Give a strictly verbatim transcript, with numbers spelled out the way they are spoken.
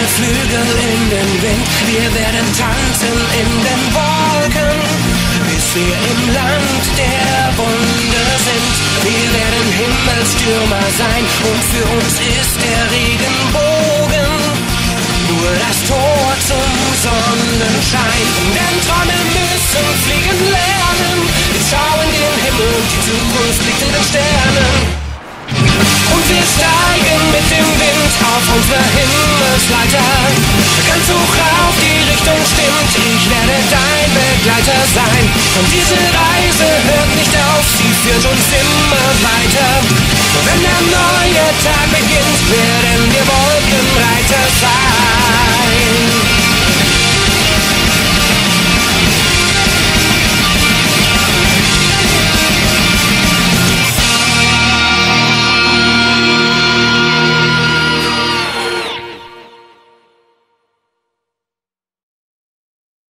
wir Flügel in den Wind, wir werden tanzen in den Wolken, bis wir im Land der Wunder sind. Wir werden Himmelstürmer sein und für uns ist der Regenbogen nur das Tor zum Sonnenschein. Denn Träume müssen fliegen lernen, wir schauen den Himmel, die Zukunft liegt in den Sternen. Und wir steigen mit dem Wind auf unsere Himmelsleiter. Ganz hoch auf, die Richtung stimmt, ich werde dein Begleiter sein. Und diese Reise hört nicht auf, sie führt uns immer weiter. Wenn der neue Tag beginnt, werden wir Wolken rein.